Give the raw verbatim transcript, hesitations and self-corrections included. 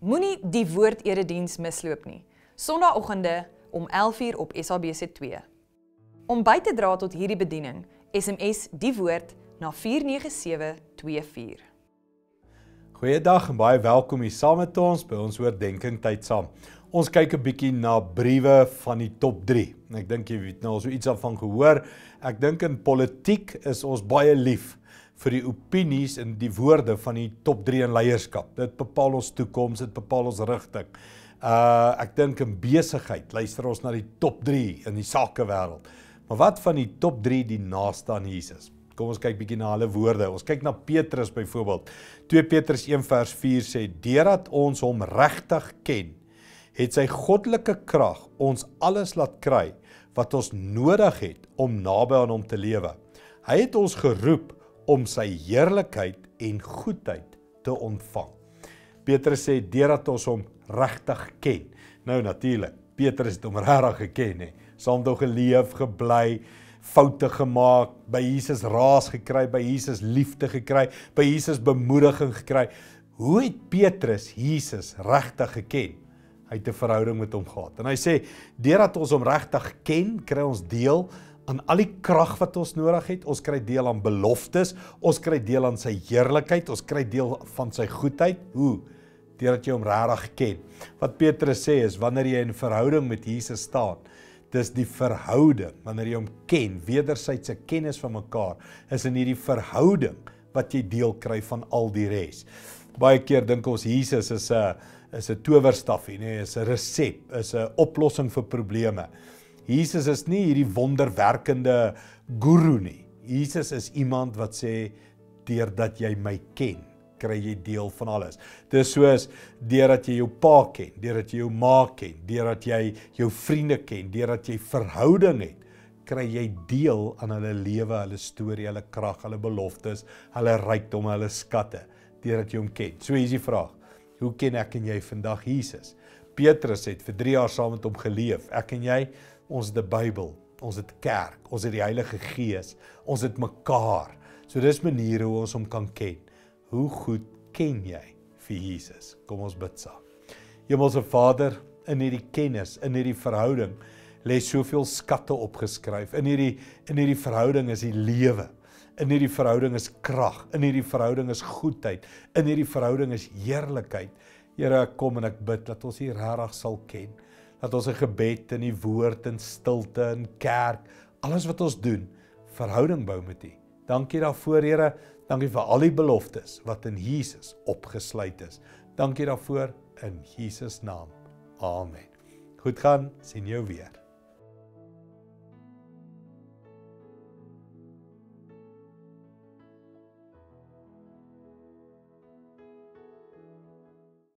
Moenie die woord-erediens misloop nie. Sondagoggende om elf uur op S A B C twee. Om by te dra tot hierdie bediening, S M S die woord na vier nege sewe twee vier. Goeiedag en baie welkom hier saam met ons by ons oordenking tyd saam. Ons kyk 'n bietjie na briewe van die top drie. Ek dink jy weet nou al so iets daarvan gehoor. Ek dink in politiek is ons baie lief vir die opinies en die woorde van die top drie in leierskap. Dit bepaal ons toekoms, dit bepaal ons rigting. Uh, ek dink in besigheid luister ons na die top drie in die sakewêreld. Maar wat van die top drie die naaste aan Jesus? Kom ons kyk bietjie na hulle woorde. Ons kyk na Petrus byvoorbeeld. twee Petrus een vers vier sê, deurdat ons hom regtig ken, het sy goddelike krag ons alles laat kry wat ons nodig het om naby aan hom te lewe. Hy het ons geroep om sy heerlikheid en goedheid te ontvang. Petrus sê, deurdat ons hom regtig ken. Nou natuurlik, Petrus het hom regtig geken, he. Saam met hom geleef, gebly, foute gemaak, by Jesus raas gekry, by Jesus liefde gekry, by Jesus bemoediging gekry. Hoe het Petrus Jesus regtig geken? Hy het 'n verhouding met hom gehad. En hy sê, deurdat ons hom regtig ken, kry ons deel aan al die krag wat ons nodig het, ons kry deel aan beloftes, ons kry deel aan sy heerlikheid, ons kry deel van sy goedheid. Hoe? Deurdat jy hom regtig ken. Wat Petrus sê is, wanneer jy in verhouding met Jesus staan, dis die verhouding, wanneer jy hom ken, wederwysige kennis van mekaar, is in hierdie verhouding wat jy deel kry van al die res. Baie keer dink ons Jesus is 'n is 'n towerstafie, nee, is 'n resep, is 'n oplossing vir probleme. Jesus is nie hierdie wonderwerkende guru nie. Jesus is iemand wat sê, deurdat jy my ken, kry jy deel van alles. Dis soos, deurdat jy jou pa ken, deurdat jy jou ma ken, deurdat jy jou vriende ken, deurdat jy verhouding het, kry jy deel aan hulle lewe, hulle storie, hulle krag, hulle beloftes, hulle rykdomme, hulle skatte, deurdat jy hom ken. So hier is die vraag, hoe ken ek en jy vandag Jesus? Petrus het vir drie jaar saam met hom geleef. Ek en jy, ons het die Bybel, ons het kerk, ons het die Heilige Gees, ons het mekaar. So dis maniere hoe ons hom kan ken. Hoe goed ken jy vir Jesus? Kom ons bid saam. Hemelse Vader, in hierdie kennis, in hierdie verhouding, lê soveel skatte opgeskryf. In hierdie, in hierdie verhouding is die lewe. In hierdie verhouding is krag. In hierdie verhouding is goedheid. In hierdie verhouding is heerlikheid. Here, ek kom en ek bid dat ons hier regtig sal ken. Dat ons 'n gebed in die woord, in stilte, in kerk, alles wat ons doen, verhouding bou met U. Dankie daarvoor, Here. Dankie vir al die beloftes wat in Jesus opgesluit is. Dankie daarvoor in Jesus naam. Amen. Goed gaan, sien jou weer.